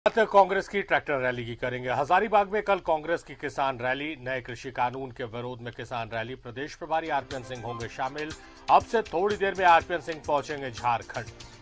कांग्रेस की tractor rally की करेंगे। हजारीबाग में कल कांग्रेस की किसान रैली, नए कृषि कानून के विरोध में किसान रैली। प्रदेश प्रभारी आरपीएन सिंह होंगे शामिल। अब से थोड़ी देर में आरपीएन सिंह पहुंचेंगे झारखंड।